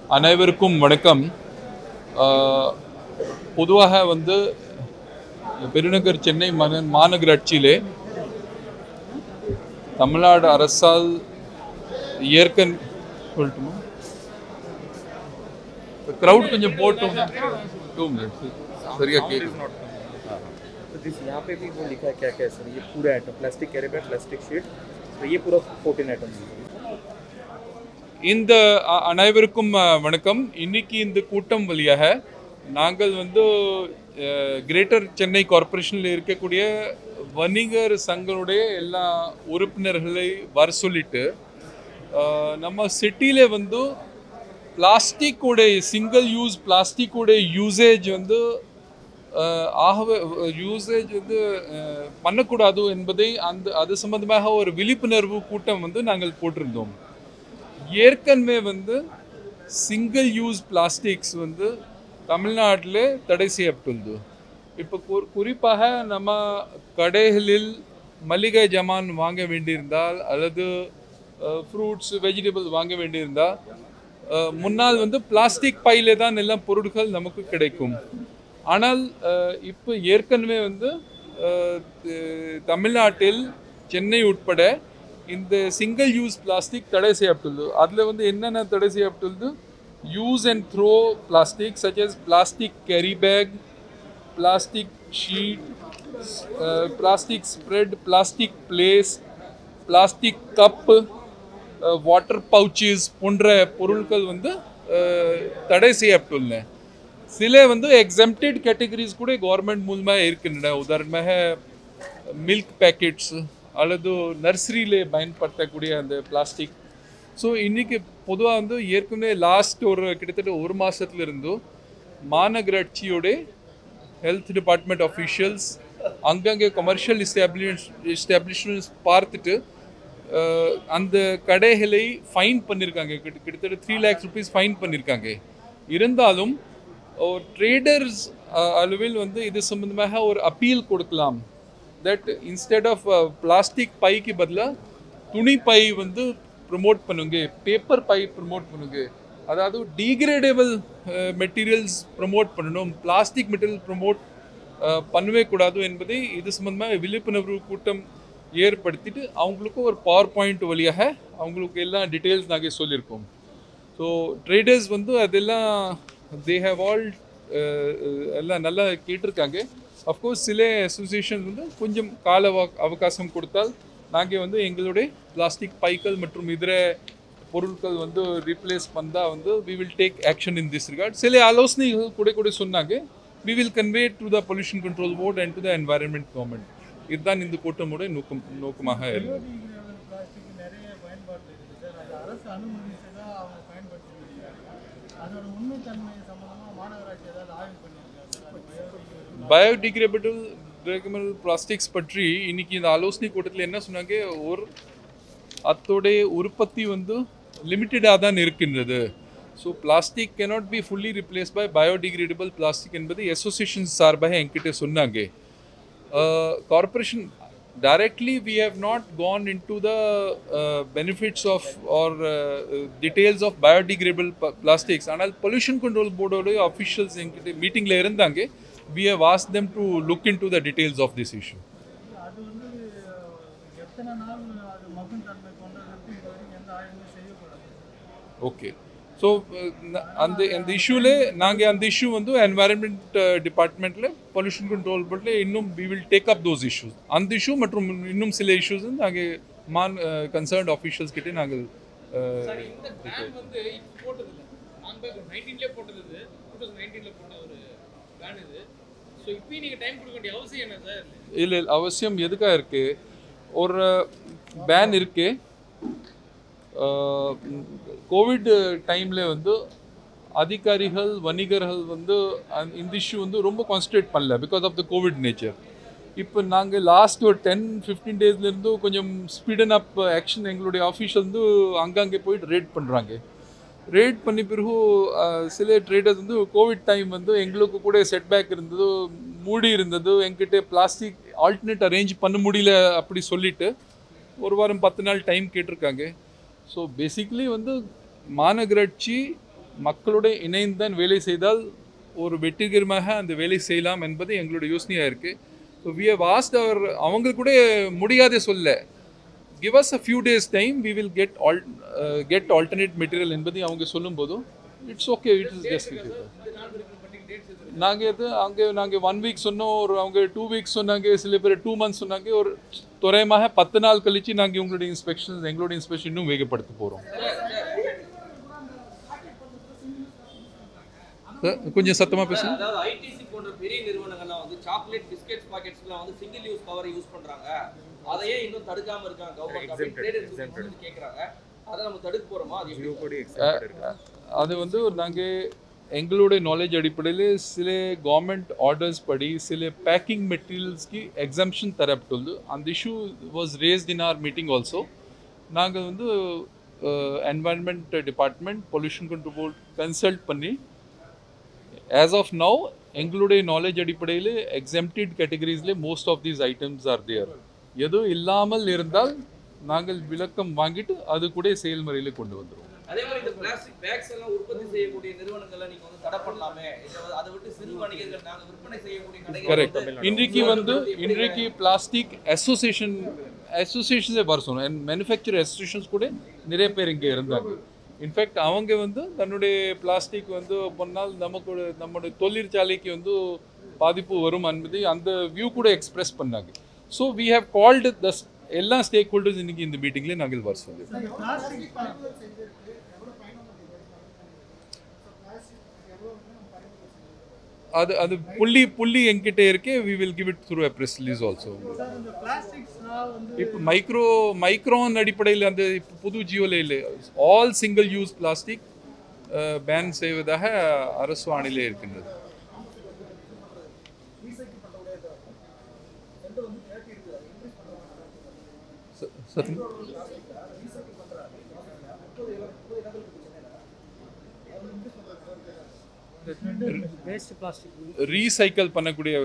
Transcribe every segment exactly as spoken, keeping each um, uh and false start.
அனைவருக்கும் வணக்கம். பொதுவாக வந்து பெருநகர் சென்னை மாநகராட்சியிலே தமிழ்நாடு அரசால் ஏற்கன் சொல்லட்டுமா क्राउड கொஞ்சம் போட்டோம் टू मिनट्स சரியா கேக்குது. दिस यहाँ पे भी वो लिखा है क्या क्या सर, ये पूरा item plastic carry bag, plastic sheet, तो ये पूरा फोर्टीन आइटम्स. இந்த அனைவருக்கும் வணக்கம். இன்னைக்கு இந்த கூட்டம் வழியாக நாங்கள் வந்து கிரேட்டர் சென்னை கார்ப்பரேஷனில் இருக்கக்கூடிய வணிகர் சங்களுடைய எல்லா உறுப்பினர்களை வர சொல்லிட்டு நம்ம சிட்டியில் வந்து பிளாஸ்டிக்கோடைய சிங்கிள் யூஸ் பிளாஸ்டிக்கோடைய யூசேஜ் வந்து ஆகவே யூசேஜ் வந்து பண்ணக்கூடாது என்பதை அந்த அது சம்பந்தமாக ஒரு விழிப்புணர்வு கூட்டம் வந்து நாங்கள் போட்டிருந்தோம். ஏற்கனவே வந்து சிங்கிள் யூஸ் பிளாஸ்டிக்ஸ் வந்து தமிழ்நாட்டில் தடை செய்யப்பட்டுள்ளது. இப்போ குறிப்பாக நம்ம கடைகளில் மளிகை ஜாமான் வாங்க வேண்டியிருந்தால் அல்லது ஃப்ரூட்ஸ் வெஜிடபிள் வாங்க வேண்டியிருந்தால் முன்னால் வந்து பிளாஸ்டிக் பையிலே தான் எல்லா பொருட்கள் நமக்கு கிடைக்கும். ஆனால் இப்போ ஏற்கனவே வந்து தமிழ்நாட்டில் சென்னை உட்பட இந்த சிங்கிள் யூஸ் பிளாஸ்டிக் தடை செய்யப்பட்டுள்ளது. அதில் வந்து என்னென்ன தடை செய்யப்பட்டுள்ளது, use and throw plastic such as plastic carry bag, plastic sheet, plastic spread, plastic plates, plastic cup, water pouches போன்ற பொருட்கள் வந்து தடை செய்யப்பட்டுள்ளன. சில வந்து எக்ஸம்ப்டட் கேட்டகரிஸ் கூட கவர்மெண்ட் மூலமாக இருக்கின்றன. உதாரணமாக மில்க் பேக்கெட்ஸ் அல்லது நர்சரியிலே பயன்படுத்தக்கூடிய அந்த பிளாஸ்டிக். ஸோ இன்றைக்கி பொதுவாக வந்து ஏற்கனவே லாஸ்ட் ஒரு கிட்டத்தட்ட ஒரு மாதத்துல இருந்தும் மாநகராட்சியோடைய ஹெல்த் டிபார்ட்மெண்ட் ஆஃபீஷியல்ஸ் அங்கங்கே கமர்ஷியல் எஸ்டாப்ளிஷ் எஸ்டாப்ளிஷ்மெண்ட்ஸ் பார்த்துட்டு அந்த கடைகளை ஃபைன் பண்ணியிருக்காங்க. கிட்ட கிட்டத்தட்ட த்ரீ லேக்ஸ் ருபீஸ் ஃபைன் பண்ணியிருக்காங்க. இருந்தாலும் ட்ரேடர்ஸ் அளவில் வந்து இது சம்பந்தமாக ஒரு அப்பீல் கொடுக்கலாம். தட் இன்ஸ்டெட் ஆஃப் பிளாஸ்டிக் பைக்கு பதிலாக துணி பை வந்து ப்ரமோட் பண்ணுங்க, பேப்பர் பை ப்ரமோட் பண்ணுங்க. அதாவது டீக்ரேடபிள் மெட்டீரியல்ஸ் ப்ரமோட் பண்ணணும், பிளாஸ்டிக் மெட்டீரியல் ப்ரமோட் பண்ணவே கூடாது என்பதை இது சம்பந்தமாக விழிப்புணர்வு கூட்டம் ஏற்படுத்திட்டு அவங்களுக்கு ஒரு பவர் பாயிண்ட் வழியாக அவங்களுக்கு எல்லாம் டீட்டெயில்ஸ் நாங்கள் சொல்லியிருக்கோம். ஸோ ட்ரேடர்ஸ் வந்து அதெல்லாம் தே ஹேவ் ஆல் எல்லாம் நல்லா கேட்டிருக்காங்க. அஃப்கோர்ஸ் சில அசோசியேஷன் வந்து கொஞ்சம் கால அவகாசம் கொடுத்தால் நாங்கள் வந்து எங்களுடைய பிளாஸ்டிக் பைக்கள் மற்றும் இதர பொருட்கள் வந்து ரீப்ளேஸ் பண்ணால் வந்து we will take action in this regard. சில ஆலோசனைகள் கூட கூட சொன்னாங்க. We will convey to the pollution control board and to the environment government. இதுதான் இந்த கூட்டமுடைய நோக்கம் நோக்கமாக இருந்தது. பயோடிகிரேடபிள் டிகிரேடபிள் பிளாஸ்டிக்ஸ் பற்றி இன்னைக்கு இந்த ஆலோசனை கூட்டத்தில் என்ன சொன்னாங்க, ஒரு அத்தோடைய உற்பத்தி வந்து லிமிட்டடாக தான் இருக்கின்றது. So plastic cannot be fully replace by biodegradable plastic என்பது அசோசியேஷன் சார்பாக என்கிட்ட சொன்னாங்க. Corporation directly we have not gone into the uh, benefits of or uh, details of biodegradable plastics. ஆனால் pollution control board oda officials என்கிட்ட மீட்டிங்ல இருந்தாங்க. we have asked them to look into the details of this issue. அது வந்து எத்தனை நாள் அது மக்கும் தன்மை கொண்டதற்கு இதுவரைக்கும் எந்த ஆய்வுமே செய்யப்படாது. ஓகே. ஸோ அந்த அந்த இஷ்யூவில் நாங்கள் அந்த இஷ்யூ வந்து என்வாயர்மெண்ட் டிபார்ட்மெண்ட்டில் பொல்யூஷன் கண்ட்ரோல் போர்ட்டில் இன்னும் we will take up those issues. அந்த இஷ்யூ மற்றும் இன்னும் சில இஷ்யூஸ் வந்து நாங்கள் மான் கன்சர்ன்ட் ஆஃபீஷியல்ஸ் கிட்டே நாங்கள் இல்லை அவசியம் எதுக்காக இருக்குது, ஒரு பேன் இருக்குது. கோவிட் டைமில் வந்து அதிகாரிகள் வணிகர்கள் வந்து இந்த இஷ்யூ வந்து ரொம்ப கான்சன்ட்ரேட் பண்ணல because of the covid nature. இப்போ நாங்கள் லாஸ்ட் ஒரு டென் ஃபிஃப்டீன் டேஸ்லேருந்து கொஞ்சம் ஸ்பீடன் அப் ஆக்ஷன் எங்களுடைய ஆஃபீஷியல் வந்து அங்கங்கே போயிட்டு ரேட் பண்ணுறாங்க. ரேட் பண்ணி பிறகு சில ட்ரேடர்ஸ் வந்து கோவிட் டைம் வந்து எங்களுக்கு கூட செட்பேக் இருந்தது, மூடி இருந்தது, எங்கிட்ட பிளாஸ்டிக் ஆல்டர்னேட் அரேஞ்ச் பண்ண முடியல அப்படி சொல்லிட்டு ஒரு வாரம் பத்து நாள் டைம் கேட்டிருக்காங்க. ஸோ பேசிக்லி வந்து மாநகராட்சி மக்களோட இணைந்தான் வேலை செய்தால் ஒரு வெற்றிகரமாக அந்த வேலை செய்யலாம் என்பது எங்களோட யோசனையாக இருக்குது. So we have asked our அவங்க கூட முடியாத சொல்ல give us a few days time we will get all uh, get alternate material என்பதை அவங்க சொல்லும்போது it's okay it is just நாங்கள் இது அங்கே நாங்கள் ஒன் வீக் சொன்னோம், ஒரு அவங்க டூ வீக்ஸ் சொன்னாங்க, சில பேர் டூ மந்த்ஸ் சொன்னாங்க. ஒரு துறையமாக பத்து நாள் கழித்து நாங்கள் உங்களுடைய இன்ஸ்பெக்ஷன் எங்களோட இன்ஸ்பெக்ஷன் இன்னும் வேகப்படுத்த போகிறோம். கொஞ்சம் சத்தமாக பேசுங்க. அதாவது ஐடிசி போன்ற பெரிய நிறுவனங்கள்லாம் வந்து சாக்லேட் பிஸ்கெட்ஸ் பாக்கெட்ஸ்லாம் வந்து சிங்கிள் யூஸ் கவர் யூஸ் பண்றாங்க. அதையே இன்னும் தடுக்காம இருக்காங்க கவர்மெண்ட் ட்ரேட் கேக்குறாங்க. அதை நம்ம தடுக்க போறோமா? அது வந்து நாங்கள் எங்களுடைய நாலேஜ் அடிப்படையில் சில கவர்மெண்ட் ஆர்டர்ஸ் படி சில பேக்கிங் மெட்டீரியல்ஸ்க்கு எக்ஸம்ஷன் தரப்பட்டுள்ளது. அந்த issue was raised in our meeting also. நாங்கள் வந்து environment department pollution control board consult பண்ணி ஆஸ் ஆஃப் நவ் எங்களுடைய நாலேஜ் அடிப்படையில் எக்ஸம்ப்டட் கேட்டகரிஸில் most of these items are there. எதுவும் இல்லாமல் இருந்தால் நாங்கள் விளக்கம் வாங்கிட்டு அது கூட செயல்முறையில் கொண்டு வந்துடுவோம். அதே மாதிரி இந்த பிளாஸ்டிக் பேக்ஸ் எல்லாம் உற்பத்தி செய்யக்கூடிய நிறுவனங்களை நீங்க வந்து தடை பண்ணலாமே, அதை விட்டு சிறு வணிகர்கள் நாங்க விற்பனை செய்யக்கூடிய கடைகள். கரெக்ட். இன்றைக்கு வந்து இன்றைக்கு பிளாஸ்டிக் அசோசியேஷன் அசோசியேஷன்ஸே வர சொன்னோம். அண்ட் மேனுஃபேக்சர் அசோசியேஷன்ஸ் கூட நிறைய பேர் இங்கே இருந்தாங்க. இன்ஃபேக்ட் அவங்க வந்து தன்னுடைய பிளாஸ்டிக் வந்து பண்ணால் நமக்கு நம்முடைய தொழிற்சாலைக்கு வந்து பாதிப்பு வரும் என்பதை அந்த வியூ கூட எக்ஸ்பிரஸ் பண்ணாங்க. So we have called the எல்லா ஸ்டேக் ஹோல்டர்ஸ் இன்னைக்கு இந்த மீட்டிங்லேயே நாங்கள் வர சொல்லி அது அது புள்ளி புள்ளி என்கிட்ட இருக்கே. We will give it through a press release also. இப்போ மைக்ரோ மைக்ரான் அடிப்படையில் அந்த இப்போ புது ஜியோல இல்லை, all single use plastic ban செய்வதாக அரசு ஆணையிலே இருக்கின்றது. ரீசைக்கிள் பண்ணக்கூடிய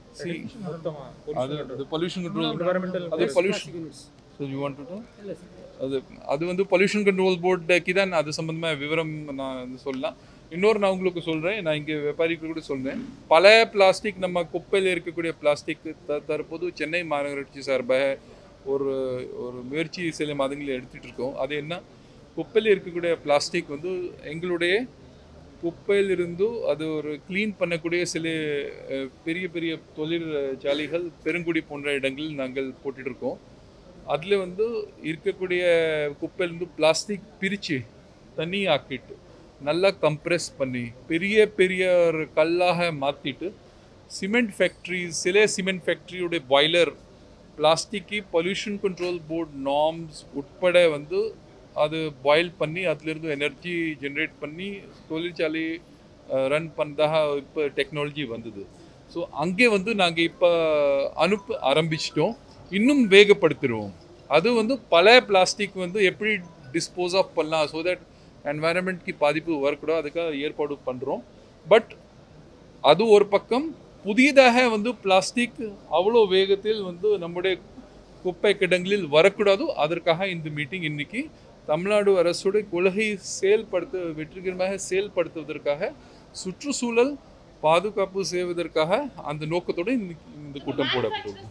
அது பொல்யூஷன் கண்ட்ரோல் அது pollution so you want to அது அது வந்து பொல்யூஷன் கண்ட்ரோல் போர்டுக்கு தான் அது சம்மந்தமாக விவரம் நான் சொல்லலாம். இன்னொரு நான் உங்களுக்கு சொல்கிறேன், நான் இங்கே வியாபாரிகள் கூட சொல்கிறேன். பல பிளாஸ்டிக் நம்ம குப்பையில் இருக்கக்கூடிய பிளாஸ்டிக் த தற்போது சென்னை மாநகராட்சி சார்பாக ஒரு ஒரு முயற்சி சில மாதங்களில் எடுத்துகிட்டு இருக்கோம். அது என்ன, குப்பையில் இருக்கக்கூடிய பிளாஸ்டிக் வந்து எங்களுடைய குப்பையிலிருந்து அது ஒரு க்ளீன் பண்ணக்கூடிய சில பெரிய பெரிய தொழிற்சாலைகள் பெருங்குடி போன்ற இடங்களில் நாங்கள் போட்டுட்ருக்கோம். அதில் வந்து இருக்கக்கூடிய குப்பையிலேருந்து பிளாஸ்டிக் பிரித்து தண்ணி ஆக்கிட்டு நல்லா கம்ப்ரெஸ் பண்ணி பெரிய பெரிய ஒரு கல்லாக மாற்றிட்டு சிமெண்ட் ஃபேக்ட்ரி சில சிமெண்ட் ஃபேக்ட்ரியோடைய பாய்லர் பிளாஸ்டிக்கு பொல்யூஷன் கண்ட்ரோல் போர்டு நார்ம்ஸ் உட்பட வந்து அது பாயில் பண்ணி அதிலிருந்து எனர்ஜி ஜென்ரேட் பண்ணி தொழிற்சாலை ரன் பண்ணதாக இப்போ டெக்னாலஜி வந்தது. ஸோ அங்கே வந்து நாங்கள் இப்போ அனுப்ப ஆரம்பிச்சிட்டோம், இன்னும் வேகப்படுத்திடுவோம். அது வந்து பல பிளாஸ்டிக் வந்து எப்படி டிஸ்போஸ் ஆஃப் பண்ணலாம் ஸோ தட் என்வாயன்மெண்ட்க்கு பாதிப்பு வரக்கூடாது, அதுக்காக ஏற்பாடு பண்ணுறோம். பட் அது ஒரு பக்கம், புதியதாக வந்து பிளாஸ்டிக் அவ்வளோ வேகத்தில் வந்து நம்முடைய குப்பை கிடங்களில் வரக்கூடாது. அதற்காக இந்த மீட்டிங் இன்னைக்கு தமிழ்நாடு அரசுடைய கொள்கை செயல்படுத்த வெற்றிகரமாக செயல்படுத்துவதற்காக சுற்றுச்சூழல் பாதுகாப்பு செய்வதற்காக அந்த நோக்கத்தோடு இந்த கூட்டம் போடப்பட்டது.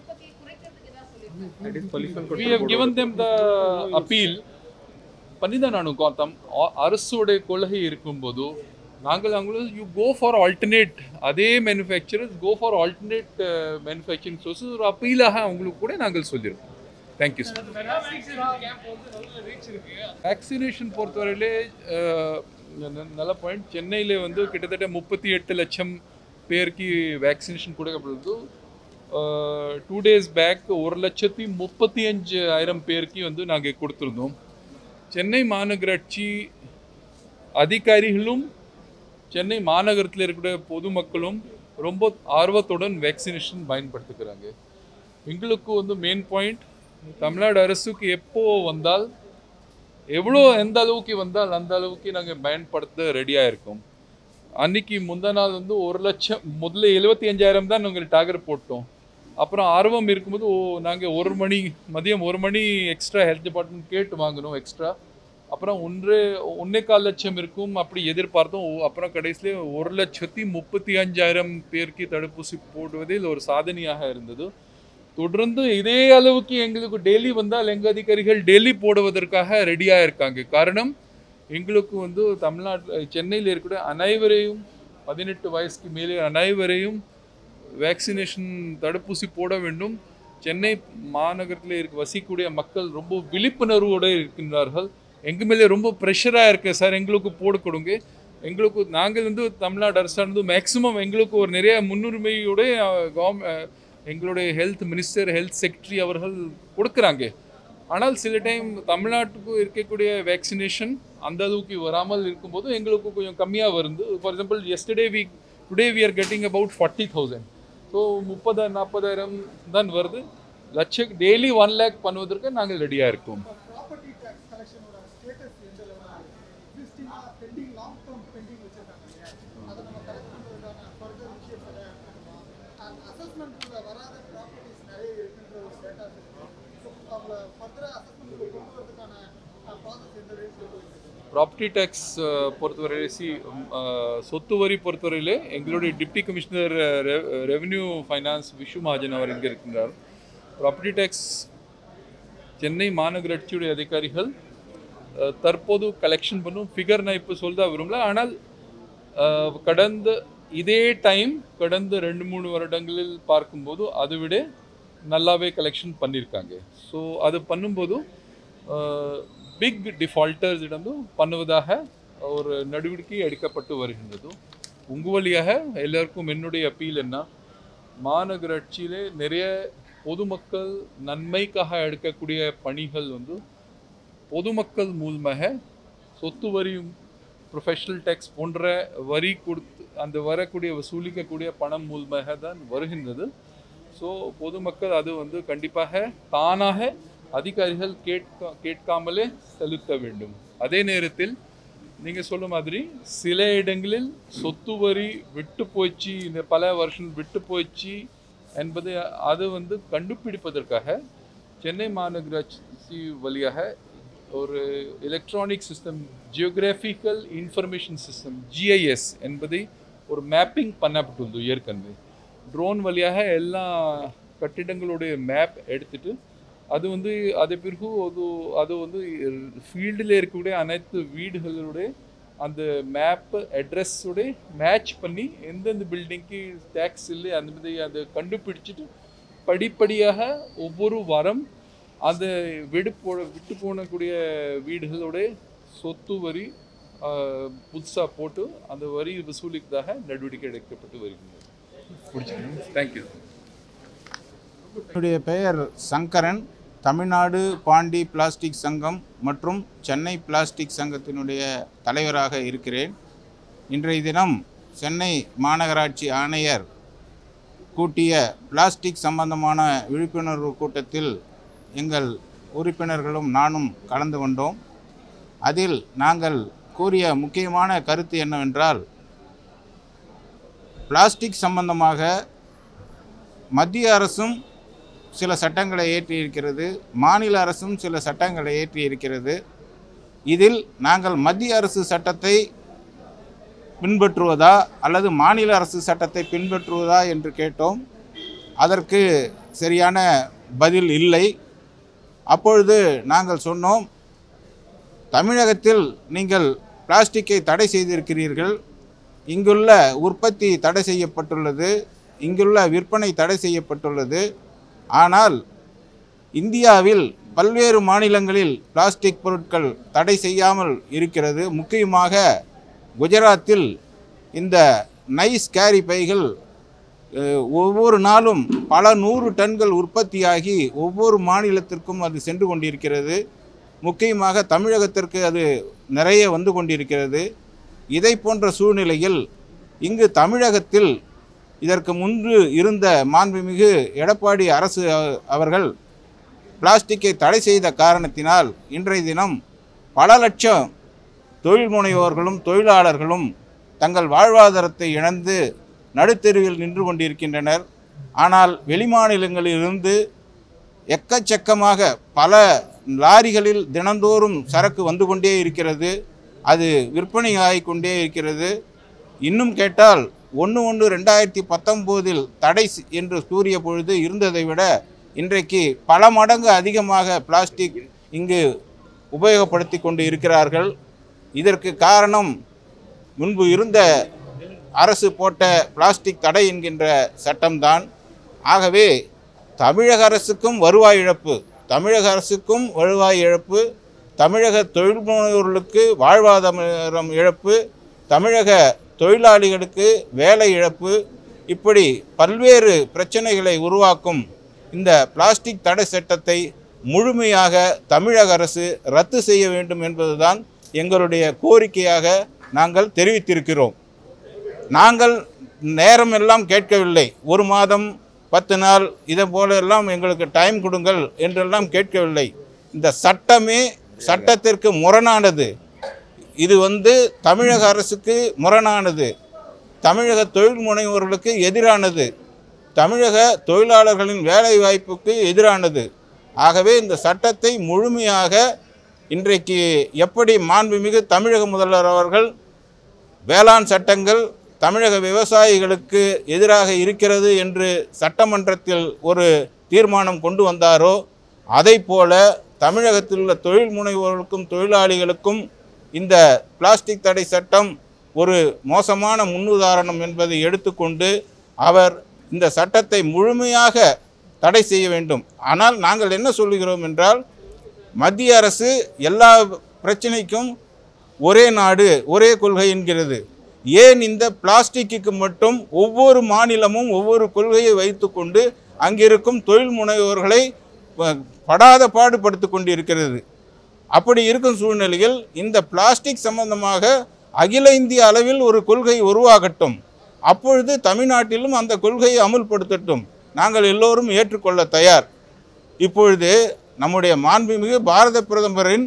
We have given them the appeal. பண்ணிதான் நானும் காத்தம் அரசுடைய கொள்கை இருக்கும்போது நாங்கள் அவங்களும் யூ கோ ஃபார் ஆல்டர்னேட், அதே manufacturers go for alternate manufacturing sources ஒரு அப்பீலாக அவங்களுக்கு கூட நாங்கள் சொல்லியிருக்கோம். Thank you sir. வேக்சினேஷன் பொறுத்தவரையிலே நல்ல பாயிண்ட். சென்னையில் வந்து கிட்டத்தட்ட முப்பத்தி எட்டு லட்சம் பேருக்கு வேக்சினேஷன் கொடுக்கப்படுது. டூ டேஸ் பேக் ஒரு லட்சத்தி முப்பத்தி அஞ்சு ஆயிரம் பேருக்கு வந்து நாங்கள் கொடுத்துருந்தோம். சென்னை மாநகராட்சி அதிகாரிகளும் சென்னை மாநகரத்தில் இருக்கிற பொதுமக்களும் ரொம்ப ஆர்வத்துடன் வேக்சினேஷன் பயன்படுத்துகிறாங்க. எங்களுக்கு வந்து மெயின் பாயிண்ட், தமிழ்நாடு அரசுக்கு எப்போ வந்தால் எவ்வளோ எந்த அளவுக்கு வந்தால் அந்த அளவுக்கு நாங்கள் பயன்படுத்த ரெடியாக இருக்கோம். அன்றைக்கி முந்தா நாள் வந்து ஒரு லட்சம் முதல்ல எழுபத்தி அஞ்சாயிரம் தான் நாங்கள் டார்கெட் போட்டோம். அப்புறம் ஆர்வம் இருக்கும்போது ஓ நாங்கள் ஒரு மணி மதியம் ஒரு மணி எக்ஸ்ட்ரா ஹெல்த் டிபார்ட்மெண்ட் கேட்டு வாங்கினோம் எக்ஸ்ட்ரா. அப்புறம் ஒன்றே ஒன்றே கால் லட்சம் இருக்கும் அப்படி எதிர்பார்த்தோம். அப்புறம் கடைசியில் ஒரு லட்சத்தி முப்பத்தி அஞ்சாயிரம் பேருக்கு தடுப்பூசி போடுவதில் ஒரு சாதனையாக இருந்தது. தொடர்ந்து இதே அளவுக்கு எங்களுக்கு டெய்லி வந்தால் எங்கள் அதிகாரிகள் டெய்லி போடுவதற்காக ரெடியாக இருக்காங்க. காரணம் எங்களுக்கு வந்து தமிழ்நாட்டில் சென்னையில் இருக்கக்கூடிய அனைவரையும் பதினெட்டு வயசுக்கு மேலே அனைவரையும் வேக்சினேஷன் தடுப்பூசி போட வேண்டும். சென்னை மாநகரத்தில் இருக்க வசிக்கக்கூடிய மக்கள் ரொம்ப விழிப்புணர்வோடு இருக்கின்றார்கள். எங்கள் மேலே ரொம்ப ப்ரெஷராக இருக்குது சார், எங்களுக்கு போட கொடுங்க. எங்களுக்கு நாங்கள் வந்து தமிழ்நாடு அரசானது மேக்ஸிமம் எங்களுக்கு ஒரு நிறைய முன்னுரிமையோட கவர்மெண்ட் எங்களுடைய ஹெல்த் மினிஸ்டர் ஹெல்த் செக்ரட்டரி அவர்கள் கொடுக்குறாங்க. ஆனால் சில டைம் தமிழ்நாட்டுக்கு இருக்கக்கூடிய வேக்சினேஷன் அந்த அளவுக்கு வராமல் இருக்கும்போது எங்களுக்கு கொஞ்சம் கம்மியாக வருது. For example yesterday week today we are getting about forty thousand. So முப்பது நாற்பதாயிரம் தான் வருது. லட்சம் டெய்லி ஒன் லேக் பண்ணுவதற்கு நாங்கள் ரெடியாக இருக்கோம். ப்ராப்பர்ட்டி டேக்ஸ் பொறுத்தவரை சி சொத்து வரி பொறுத்தவரையிலே எங்களுடைய deputy commissioner revenue finance Vishu Mahajan அவர் இங்கே இருக்கின்றார். ப்ராப்பர்ட்டி டேக்ஸ் சென்னை மாநகராட்சியுடைய அதிகாரிகள் தற்போது கலெக்ஷன் பண்ணும் ஃபிகர் நான் இப்போ சொல்ல விரும்பல. ஆனால் கடந்த இதே டைம் கடந்த ரெண்டு மூணு வருடங்களில் பார்க்கும்போது அதை விட நல்லாவே கலெக்ஷன் பண்ணியிருக்காங்க. ஸோ அது பண்ணும்போது பிக் டிஃபால்ட்டர்ஸ் இடம் பண்ணுவதாக ஒரு நடவடிக்கை எடுக்கப்பட்டு வருகின்றது. உங்கள் வழியாக எல்லாருக்கும் என்னுடைய அப்பீல் என்ன, மாநகராட்சியிலே நிறைய பொதுமக்கள் நன்மைக்காக எடுக்கக்கூடிய பணிகள் வந்து பொதுமக்கள் மூலமாக சொத்து வரி ப்ரொஃபஷனல் டேக்ஸ் போன்ற வரி கொடுத்து அந்த வரக்கூடிய வசூலிக்கக்கூடிய பணம் மூலமாக தான் வருகின்றது. ஸோ பொதுமக்கள் அது வந்து கண்டிப்பாக தானாக அதிகாரிகள் கேட்க கேட்காமலே செலுத்த வேண்டும். அதே நேரத்தில் நீங்கள் சொல்ல மாதிரி சில இடங்களில் சொத்து வரி விட்டு போயிடுச்சு, இந்த பல வருஷம் விட்டு போயிடுச்சு என்பது அது வந்து கண்டுபிடிப்பதற்காக சென்னை மாநகராட்சி வழியாக ஒரு electronic system geographical information system GIS என்பதை ஒரு மேப்பிங் பண்ணப்பட்டுள்ளது. ஏற்கனவே ட்ரோன் வழியாக எல்லா கட்டிடங்களுடைய மேப் எடுத்துட்டு அது வந்து அதே பிறகு அது அது வந்து ஃபீல்டில் இருக்கக்கூடிய அனைத்து வீடுகளுடைய அந்த மேப்பு அட்ரஸோட மேட்ச் பண்ணி எந்தெந்த பில்டிங்க்கு டேக்ஸ் இல்லை அந்த மாதிரி அதை கண்டுபிடிச்சிட்டு படிப்படியாக ஒவ்வொரு வாரம் அந்த விடு போ விட்டு போனக்கூடிய வீடுகளோட சொத்து வரி புதுசாக போட்டு அந்த வரி வசூலிக்கதாக நடவடிக்கை எடுக்கப்பட்டு வருகின்றது. பிடிச்சிக்கணும். தேங்க்யூ. என்னுடைய பெயர் சங்கரன். தமிழ்நாடு பாண்டி பிளாஸ்டிக் சங்கம் மற்றும் சென்னை பிளாஸ்டிக் சங்கத்தினுடைய தலைவராக இருக்கிறேன். இன்றைய தினம் சென்னை மாநகராட்சி ஆணையர் கூட்டிய பிளாஸ்டிக் சம்பந்தமான விழிப்புணர்வு கூட்டத்தில் எங்கள் உறுப்பினர்களும் நானும் கலந்து கொண்டோம். அதில் நாங்கள் கூறிய முக்கியமான கருத்து என்னவென்றால், பிளாஸ்டிக் சம்பந்தமாக மத்திய அரசும் சில சட்டங்களை ஏற்றி இருக்கிறது, மாநில அரசும் சில சட்டங்களை ஏற்றி இருக்கிறது. இதில் நாங்கள் மத்திய அரசு சட்டத்தை பின்பற்றுவதா அல்லது மாநில அரசு சட்டத்தை பின்பற்றுவதா என்று கேட்டோம். அதற்கு சரியான பதில் இல்லை. அப்பொழுது நாங்கள் சொன்னோம், தமிழகத்தில் நீங்கள் பிளாஸ்டிக்கை தடை செய்திருக்கிறீர்கள், இங்குள்ள உற்பத்தி தடை செய்யப்பட்டுள்ளது, இங்குள்ள விற்பனை தடை செய்யப்பட்டுள்ளது. ஆனால் இந்தியாவில் பல்வேறு மாநிலங்களில் பிளாஸ்டிக் பொருட்கள் தடை செய்யாமல் இருக்கிறது. முக்கியமாக குஜராத்தில் இந்த நைஸ் கேரி பைகள் ஒவ்வொரு நாளும் பல நூறு டன்கள் உற்பத்தியாகி ஒவ்வொரு மாநிலத்திற்கும் அது சென்று கொண்டிருக்கிறது. முக்கியமாக தமிழகத்திற்கு அது நிறைய வந்து கொண்டிருக்கிறது. இதை போன்ற சூழ்நிலையில் இங்கு தமிழகத்தில் இதற்கு முன்பு இருந்த மாண்புமிகு எடப்பாடி அரசு அவர்கள் பிளாஸ்டிக்கை தடை செய்த காரணத்தினால் இன்றைய தினம் பல லட்சம் தொழில் முனைவோர்களும் தொழிலாளர்களும் தங்கள் வாழ்வாதாரத்தை இழந்து நடுத்தெருவில் நின்று கொண்டிருக்கின்றனர். ஆனால் வெளிமாநிலங்களிலிருந்து எக்கச்சக்கமாக பல லாரிகளில் தினந்தோறும் சரக்கு வந்து கொண்டே இருக்கிறது. அது விற்பனை ஆகிக்கொண்டே இருக்கிறது. இன்னும் கேட்டால் ஒன்று ஒன்று ரெண்டாயிரத்தி பத்தொம்போதில் தடை என்று கூறிய பொழுது இருந்ததை விட இன்றைக்கு பல மடங்கு அதிகமாக பிளாஸ்டிக் இங்கு உபயோகப்படுத்தி கொண்டு இருக்கிறார்கள். இதற்கு காரணம் முன்பு இருந்த அரசு போட்ட பிளாஸ்டிக் தடை என்கின்ற சட்டம்தான். ஆகவே தமிழக அரசுக்கும் வருவாய் இழப்பு, தமிழக அரசுக்கும் வருவாய் இழப்பு, தமிழக தொழில் முனைவோர்களுக்கு வாழ்வாதாரம் இழப்பு, தமிழக தொழிலாளிகளுக்கு வேலை இழப்பு, இப்படி பல்வேறு பிரச்சனைகளை உருவாக்கும் இந்த பிளாஸ்டிக் தடை சட்டத்தை முழுமையாக தமிழக அரசு ரத்து செய்ய வேண்டும் என்பதுதான் எங்களுடைய கோரிக்கையாக நாங்கள் தெரிவித்திருக்கிறோம். நாங்கள் நேரமெல்லாம் கேட்கவில்லை. ஒரு மாதம் பத்து நாள் இதை போலெல்லாம் எங்களுக்கு டைம் கொடுங்கள் என்றெல்லாம் கேட்கவில்லை. இந்த சட்டமே சட்டத்திற்கு முரணானது. இது வந்து தமிழக அரசுக்கு முரணானது, தமிழக தொழில் முனைவோர்களுக்கு எதிரானது, தமிழக தொழிலாளர்களின் வேலை வாய்ப்புக்கு எதிரானது. ஆகவே இந்த சட்டத்தை முழுமையாக இன்றைக்கு எப்படி மாண்புமிகு தமிழக முதல்வர் அவர்கள் வேளாண் சட்டங்கள் தமிழக விவசாயிகளுக்கு எதிராக இருக்கிறது என்று சட்டமன்றத்தில் ஒரு தீர்மானம் கொண்டு வந்தாரோ, அதை போல தமிழகத்தில் உள்ள தொழில் முனைவோர்களுக்கும் தொழிலாளிகளுக்கும் இந்த பிளாஸ்டிக் தடை சட்டம் ஒரு மோசமான முன்னுதாரணம் என்பதை எடுத்துக்கொண்டு அவர் இந்த சட்டத்தை முழுமையாக தடை செய்ய வேண்டும். ஆனால் நாங்கள் என்ன சொல்லுகிறோம் என்றால், மத்திய அரசு எல்லா பிரச்சனைக்கும் ஒரே நாடு ஒரே கொள்கை என்கிறது. ஏன் இந்த பிளாஸ்டிக்கு மட்டும் ஒவ்வொரு மாநிலமும் ஒவ்வொரு கொள்கையை வைத்து கொண்டு அங்கிருக்கும் தொழில் முனைவோர்களை படாத பாடுபடுத்தி கொண்டு இருக்கிறது? அப்படி இருக்கும் சூழ்நிலையில் இந்த பிளாஸ்டிக் சம்பந்தமாக அகில இந்திய அளவில் ஒரு கொள்கை உருவாகட்டும். அப்பொழுது தமிழ்நாட்டிலும் அந்த கொள்கையை அமுல்படுத்தட்டும். நாங்கள் எல்லோரும் ஏற்றுக்கொள்ள தயார். இப்பொழுது நம்முடைய மாண்புமிகு பாரத பிரதமரின்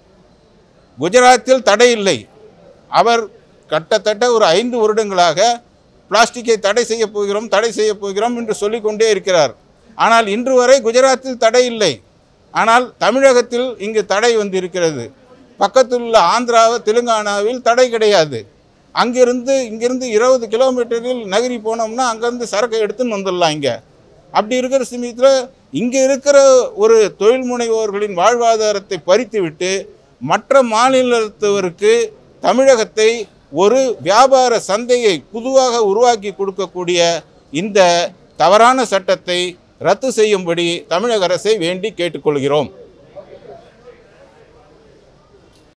குஜராத்தில் தடை இல்லை. அவர் கிட்டத்தட்ட ஒரு ஐந்து வருடங்களாக பிளாஸ்டிக்கை தடை செய்ய போகிறோம் தடை செய்ய போகிறோம் என்று சொல்லிக்கொண்டே இருக்கிறார். ஆனால் இன்று வரை குஜராத்தில் தடை இல்லை. ஆனால் தமிழகத்தில் இங்கு தடை வந்திருக்கிறது. பக்கத்தில் உள்ள ஆந்திரா தெலுங்கானாவில் தடை கிடையாது. அங்கிருந்து இங்கிருந்து இருபது கிலோமீட்டரில் நகரி போனோம்னா அங்கேருந்து சரக்கை எடுத்துன்னு வந்துடலாம். இங்கே அப்படி இருக்கிற சமயத்தில் இங்கே இருக்கிற ஒரு தொழில் முனைவோர்களின் வாழ்வாதாரத்தை பறித்துவிட்டு மற்ற மாநிலத்தவருக்கு தமிழகத்தை ஒரு வியாபார சந்தையை புதுவாக உருவாக்கி கொடுக்கக்கூடிய இந்த தவறான சட்டத்தை ரத்து செய்யும்படி தமிழக அரசை வேண்டி கேட்டுக்கொள்கிறோம்.